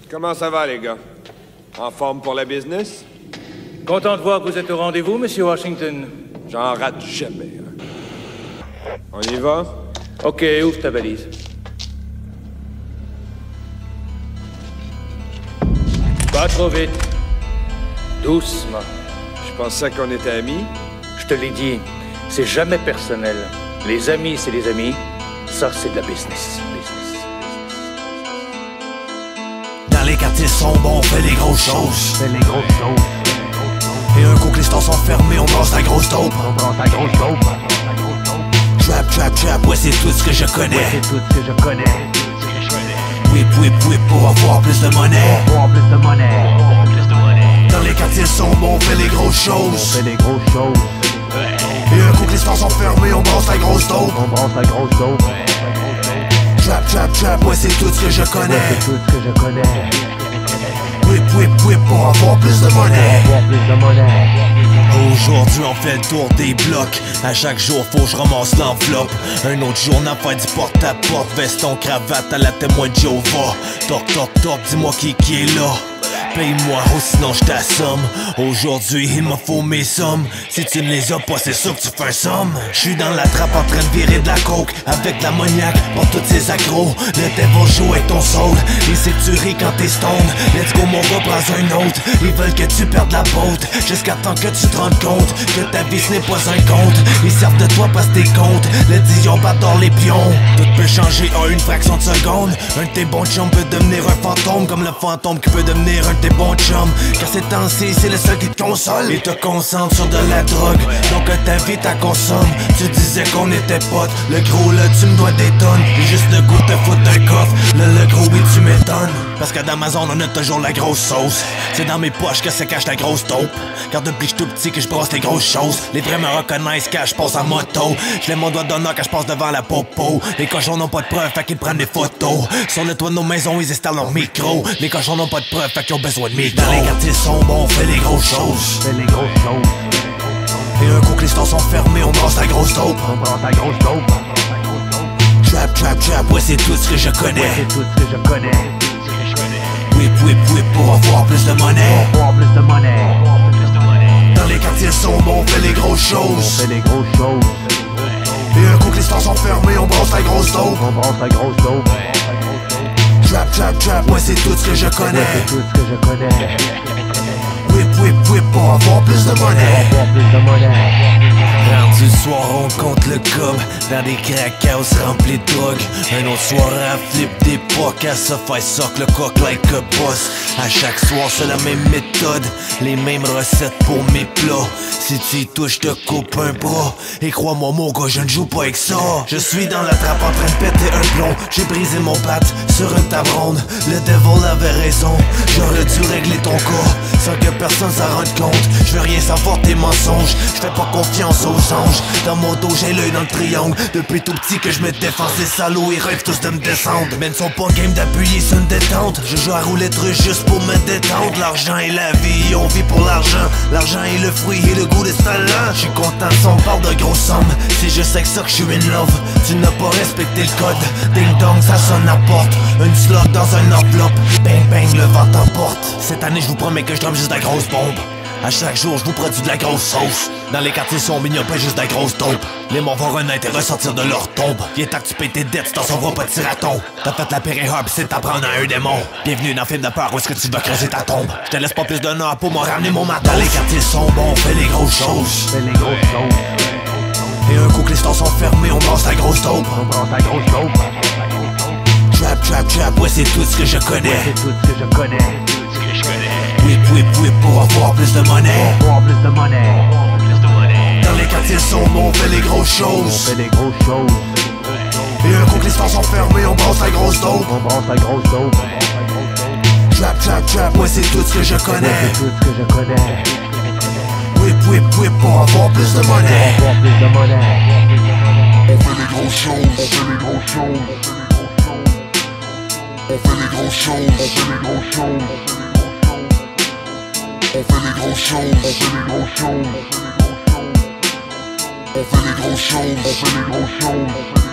Comment ça va, les gars? En forme pour la business? Content de voir que vous êtes au rendez-vous, Monsieur Washington. J'en rate jamais, hein. On y va? Ok, ouvre ta valise. Pas trop vite. Doucement. Je pensais qu'on était amis. Je te l'ai dit, c'est jamais personnel. Les amis, c'est les amis. Ça, c'est de la business. Dans les quartiers sombres, on fait les grosses choses. Et un coup que les stores sont fermés, on brasse la grosse taupe. Trap, ouais c'est tout ce que je connais. Whip, pour avoir plus de monnaie. Dans les quartiers sombres, on fait les grosses choses. Et un coup que les stores sont fermés, on brasse la grosse taupe. Trap, ouais c'est tout ce que je connais. Whip, pour avoir plus de monnaie. Aujourd'hui on fait le tour des blocs. À chaque jour faut que je ramasse l'enveloppe. Un autre jour on a fait du porte-à-porte. Veston, cravate à la témoin de Jéhovah. Toc, dis-moi qui est là. Paye-moi ou sinon je t'assomme. Aujourd'hui il me faut mes sommes. Si tu ne les as pas c'est sûr que tu fais un somme. J'suis dans la trappe en train de virer de la coke. Avec de l'ammoniaque pour tous ces accros. Le devil joue avec ton soul. Il sait que tu ris quand t'es stone. Let's go mon gars, prends un autre. Ils veulent que tu perdes la botte. Jusqu'à temps que tu te rendes compte que ta vie ce n'est pas un compte. Ils servent de toi parce que t'es compte. Le dion bat dans les pions. Tout peut changer en une fraction de seconde. Un de tes bons chums peut devenir un fantôme. Comme le fantôme qui peut devenir un de tes bons chums. Car ces temps-ci c'est le seul qui te console. Et te concentre sur de la drogue. Donc ta vie ta consomme. Tu disais qu'on était potes. Le gros là tu me dois des tonnes. Et juste le goût te fout d'un coffre. Le gros oui tu m'étonnes. Parce que dans ma zone on a toujours la grosse sauce. C'est dans mes poches que se cache la grosse taupe. Car depuis que j'suis tout petit que je brosse les grosses choses. Les vrais me reconnaissent quand je passe en moto. Je lève mon doigt d'honneur quand je passe devant la popo. Les cochons n'ont pas de preuves fait qu'ils prennent des photos. Sur le toit de nos maisons ils installent leur micro. Les cochons n'ont pas de preuves fait qu'ils ont besoin de micro. Dans les quartiers sombres on fait les grosses choses. Et un coup que les stores sont fermés on brasse la grosse taupe. Trap, ouais c'est tout ce que je connais. Whip, pour avoir plus de monnaie. Dans les quartiers sombres on fait les grosses choses. Et un coup que les stores sont fermés on brasse la grosse taupe. Trap, ouais c'est tout ce que je connais. Whip, pour avoir plus de monnaie. Rendu soir on compte le cob. Dans des crack house remplis de drogue. Un autre soir à flip des pocs. À se faire sock le coq like a boss. À chaque soir c'est la même méthode. Les mêmes recettes pour mes plats. Si tu y touches je te coupe un bras. Et crois-moi mon gars je ne joue pas avec ça. Je suis dans la trappe en train de péter un plomb. J'ai brisé mon bat sur une table ronde. Le devil avait raison. J'aurais dû régler ton cas sans que personne s'en rende compte. Je veux rien savoir tes mensonges. Je fais pas confiance aux anges. Dans mon dos j'ai l'œil dans le triangle. Depuis tout petit que je me défends. Ces salauds ils rêvent tous de me descendre. Mais ne sont pas game d'appuyer sur une détente. Je joue à roulette russe juste pour me détendre. L'argent et la vie, on vit pour l'argent. L'argent est le fruit et le goût des talents. Je suis content si on parle de grosses sommes. C'est juste avec ça que je suis in love. Tu n'as pas respecté le code. Ding dong ça sonne à porte. Une slot dans un enveloppe. Bang bang le vent t'emporte. Cette année je vous promets que je drame juste de la grosse bombe. À chaque jour, je vous produis de la grosse sauce. Dans les quartiers sombres, il n'y a pas juste de la grosse taupe. Les morts vont renaître et ressortir de leur tombe. Il est temps que tu payes tes dettes, tu t'en sauveras pas de tiraton. T'as fait la pire erreur, pis c'est t'apprendre à un démon. Bienvenue dans le film de peur, où est-ce que tu vas creuser ta tombe. Je te laisse pas plus d'honneur pour m'en ramener mon matos. Dans les quartiers sombres, on fait les grosses choses. Et un coup que les stores sont fermés, on brasse la grosse taupe. Trap, ouais c'est tout ce que je connais. Whip, pour avoir plus de monnaie. Dans les quartiers sombres on fait les grosses choses. Et un coup que les stores sont fermés on brasse la grosse taupe. Trap, ouais c'est tout ce que je connais. Whip, pour avoir plus de monnaie. On fait les grosses choses. On fait les grosses choses. On fait les grosses choses.